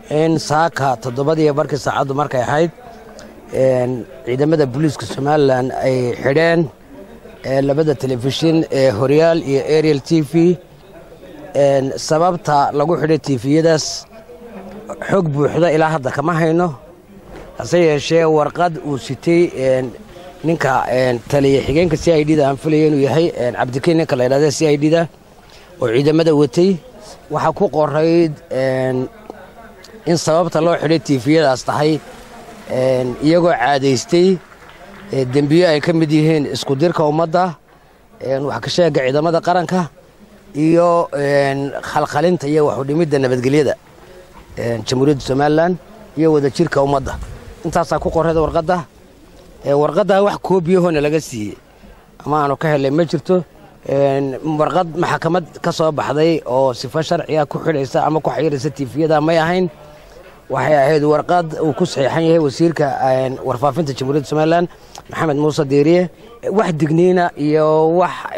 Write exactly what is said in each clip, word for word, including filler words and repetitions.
إن ساكا تضبطي بركة ساعد مركي حيد إن إذا مدى بوليس كسمالان أي حيران لبدا تلفزيون هوريال يا أريال تي في إن سببتها لقوا حدة تي في داس حقب وحدة إلى هذا كما هينه هسه شيء ورقد وستي إن نكا إن تلي حجين كسي أي دي ده أنفلين ويهي إن عبد الكريم نكلا إلى ده سي أي دي ده وعيد مدى وتي وحقوق الرئيد إن إن سببتها لو حدة تي في داس تحي إن يجوا عاديستي الدنبية أي كم بديهن إسكوديركا ومضة إن وحكشة قاعدة مدى قرنكا إيو إن خلخلين تيجي وحدي مدة نبتقليدة إن جمهورية سومالان إيو ده شركة ومضة أنت ساكو هذا ورقدة ورقدة واحد كوبيه هون لقسي أما أنا كهل ما جرته إن ورقد محكمة كصوب حذي أو صفة شرعية كحول إسا أما كحير ستي في هذا ما يهين وحيد ورقد وكسح حيه وسير كأن ورفافين تجمهورية سومالان محمد موسى ديريه واحد دقنينا يو واحد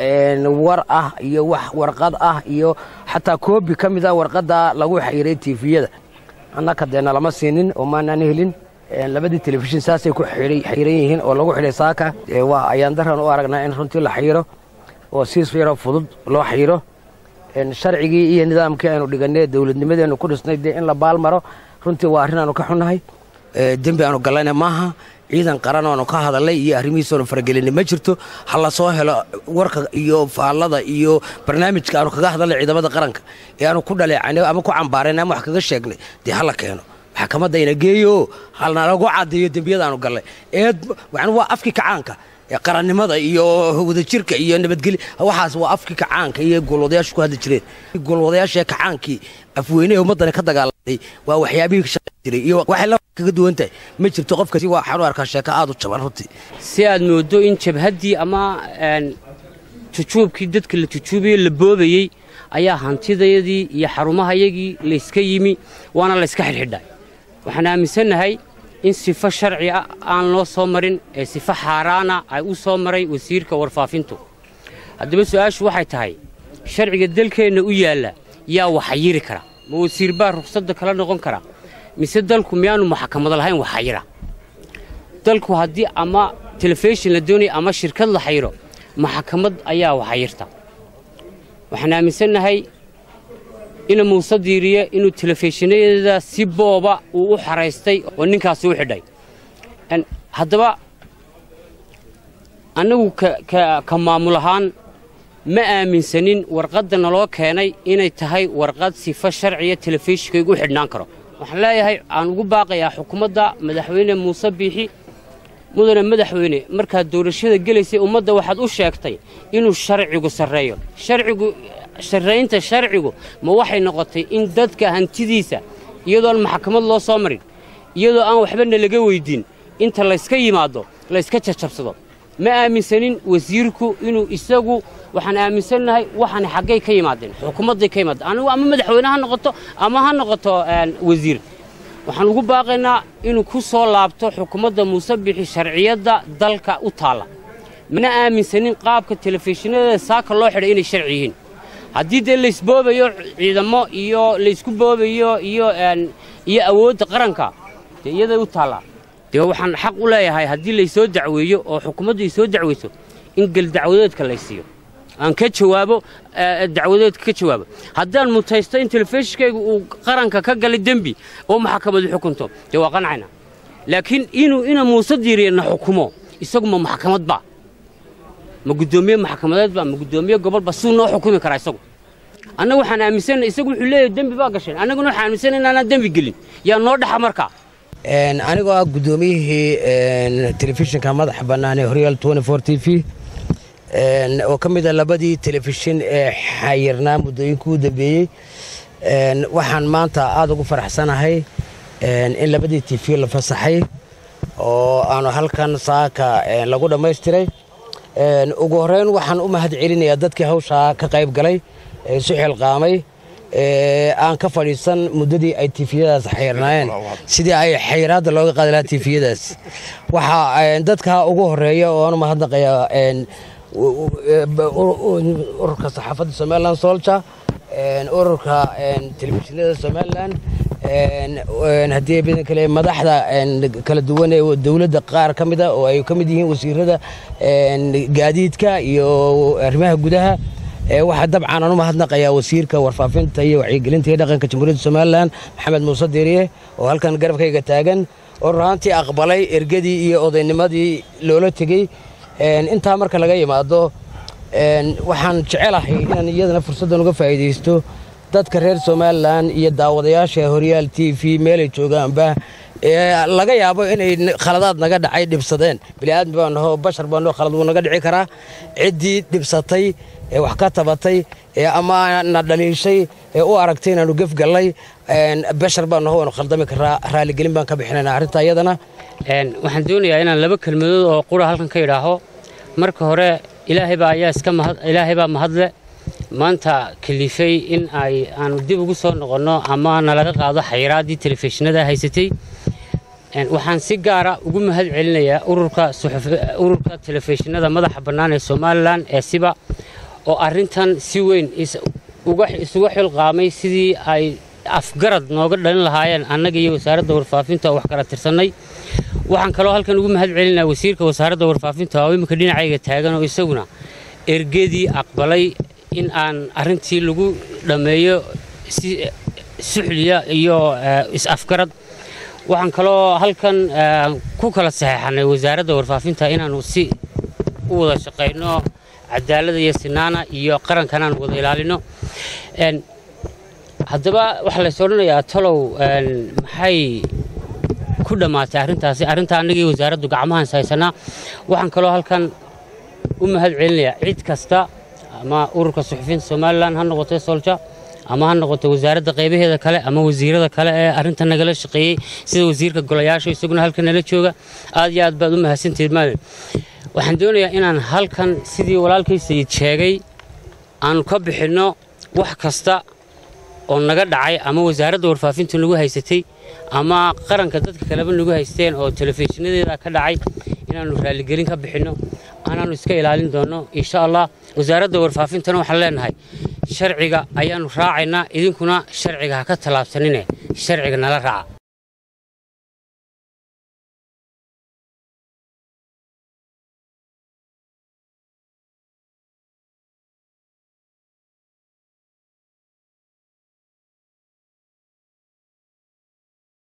ورقة يو واحد ورقد أه يو حتى كوب بكم ذا ورقد لقوا حيرتي في هذا أنا كدينا لما سنين وما نهلين لبدي التلفزيون ساسي كو حيري حيريهن أو لقوا حيري ساكا وأياندرها وأرجعنا إن رنتي الله حيره وسيس فيرا فضل الله حيره إن شرعي إيه نظام كانوا دقنيه دولة نمدي إنه كل سنة دي إن لبالمرة runtii waa arrin aanu ka xunnahay ee dambi aanu galayna maaha ciidan qaran aanu ka hadalay iyo arrimihiisa faragelin ma jirto hal soo helo warka iyo faalada iyo barnaamijka aanu kaga hadalay ciidamada qaranka ee aanu ku dhaleecanay ama ku cambaareen ama wax kaga sheegnay dii hal keeno maxkamadda ina geeyo halna lagu cadeeyo dambiyada aanu galay ee waxaan waa afki kacaanka qarannimada iyo wadajirka iyo nabadgelyo waxaas waa afki kacaanka iyo golwadayaashu ku hadli jireen golwadayaasha kacaankii afweynaha ummadana ka dagaalamay waa waxyaabihii ka shaqeyn jiray iyo waxa la kaga duwantahay ma jirto qofka si waa xaru arka sheeka aad u jaban runtii si aad moodo in jabhadii ama aan tujuubkii dadka la tujuubay la boobayay ayaa hantidayadii iyo xarumahayagii la iska yimi waana la iska xirxidhay waxaan aaminsanahay in sifa sharci ah aan loo soo marin ee sifa xaraana ay u soo maray wasiirka warfaafintu hadaba su'aashu waxay tahay sharciga dalkeena u yaala yaa waxa yiri kara ma wasiir baa ruqsadda kala noqon kara mise dalku miyaanu maxkamad lahayn waxa yira dalku hadii ama telefishin la doonay ama shirkad la xayiro maxkamad ayaa waxa yirta waxaan aaminsanahay in Muuse Diiriye inuu telefishinada si booba uu u xareystay oo ninkaas u xidhay an hadaba anagu ka ka maamulahan ma aaminsanin warqadana loo keenay inay tahay warqad sifa sharciye telefishinka ugu xidhnaan karo waxaan leeyahay aan ugu baaqayaa xukuumadda madaxweyne Muuse Biixi mudane madaxweyne marka doorashada galeysay ummadda waxaad u sheegtay inuu sharcigu sareeyo sharcigu sharreynta sharcigu ma waxay noqotay in dadka hantidiisa iyadoo maxkamad loo soo marin iyadoo aan waxba laga weydiin inta la iska yimaado la iska jajabsado ma aaminsanin wasiirku inuu isagu waxaan aaminsanahay waxaan xaqay ka yimaadeen xukuumadda ka yimaad anigu ama madaxweynaha noqoto ama ha noqoto wasiir waxaan ugu baaqaynaa inuu ku soo laabto xukuumadda Muuse Biixi sharciyada dalka u taala mana aaminsanin qaabka telefishinada saaka loo xidhay inay sharci yihiin haddii de la isboobayo ciidamo iyo la isku boobayo iyo iyo awoodda qaranka iyada u taala de waxaan xaq u leeyahay haddii la soo dacweeyo oo xukuumaddu ay soo dacweyso in gal dacwadeedka la siiyo aan ka jawaabo dacwadeedka ka jawaabo haddaan mutaysto in telefishinkaygu uu qaranka ka galay dambi oo maxkamaddu xukunto de waa qancayna laakiin inuu ina Muuse Diiriye xukumo isagu ma maxkamad ba ma gudoomiye maxkamadeed ba ma gudoomiye gobol ba suu noo xukumi kara isagu annagu waxaan aaminsanahay isagu wuxuu leeyahay dambi baa gashay annaguna waxaan aaminsanahay inaan dambi gelin yaa noo dhaxa marka een anigu ah gudoomiyihii een telefishinka madaxa bannaan ee Horyal twenty-four T V een oo kamid ah labadii telefishin ee xayirnaa muddooyinkii u dambeeyay een waxaan maanta aad ugu faraxsanahay een in labadii T V la fasaxay oo aanu halkan saaka lagu dhameystiray een ugu horeyn waxaan u mahad celinayaa dadkii hawsha ka qayb galay ee si xilqaamay ee aan ka fadhiisan muddadii ay T V-yadaas xayirnaayeen sidii ay xayiraadda looga qaadi lahaa T V-yadaas waxa dadka ugu horeeya oo aan mahadnaqayaa een ururka saxaafadda Somaliland Soldier een ururka een telefishinada Somaliland haddii badan kale madaxda kala duwan ee dawladda qaar ka mid ah oo ay ka mid yihiin wasiirada gaadiidka iyo arrimaha gudaha waxaa dabcan aan u mahadnaqayaa wasiirka warfaafinta iyo wacyigelinta iyo dhaqanka jamhuuriyadda somalilan maxamed muuse diiriye oo halkan garabkayga taagan oo runaantii aqbalay ergadii iyo odaynimadii loola tegey intaa marka laga yimaado waxaan jecelahay inaan iyadana fursaddan uga faa'iidaysto dadka reer somalilan iyo daawadayaasha horyaal t v meelay joogaanba laga yaabo inay khaladaad naga dhacay dhibsadeen bini'aadmi baan naho bashar baan naho khalad wuu naga dhici karaa ciddii dhibsatay ee wax ka tabatay ee ama na dhaliishay ee u aragtay inaanu gefgallay bashar baan naho waanu khaldami karaa raaligelin baan ka bixinaynaa arrinta iyadana waxaan doonayaa inaan laba kelmadood oo qura halkan ka idhaaho marka hore ilaahay baa ayaa iska mahad ilaahay baa mahadle maanta kalifay in ay aanu dib ugu soo noqonno ama nalaga qaado xayiraadii telefishinada haysatay waxaan si gaara ugu mahad celinayaa ururka ururka telefishinada madaxa bannaan ee Soomaaliland ee siba oo arrintan si weyn isugu xilqaamay sidii ay afgarad nooga dhalin lahaayeen annaga iyo wasaaradda warfaafinta wax kala tirsanay waxaan kaloo halkan ugu mahad celinayaa wasiirka wasaaradda warfaafinta oo imika dhinacayga taagan oo isaguna ergadii aqbalay in aan arrintii lagu dhameeyo si suxliya iyo is afgarad waxaan kaloo halkan ku kala saxeexnay wasaaradda warfaafinta inaanu si u wada shaqeyno cadaaladda iyo sinaana iyo qarankan aan wada ilaalino een haddaba waxa la soo dhanayaa talow maxay ku dhamaatay arrintaasi arrinta anaga iyo wasaaraddu gacmahan saysanaa waxaan kaloo halkan u mahad celinayaa cid kasta ama ururka suxufiyiinta Soomaaliland ha noqoto Solja ama ha noqoto wasaaradda qaybaheeda kale ama wasiirada kale ee arrinta nagala shaqeeyay sida wasiirka golayaasha isaguna halkan nala jooga aad iyo aad baad u mahadsantihiin maalin waxaan doonayaa inaan halkan sidii walaalkay sayid sheegay aan ka bixino wax kasta oo naga dhacay ama wasaaradda warfaafinta nagu haysatay ama qaranka dadka kaleba nagu haysteen oo telefishinadeeda ka dhacay inaanu raaligelin ka bixino aanaanu iska ilaalin doono insha Allah wasaaradda warfaafintana waxaan leenahay sharciga ayaanu raacaynaa idinkuna sharciga ha ka talaabsanine sharciga nala raaca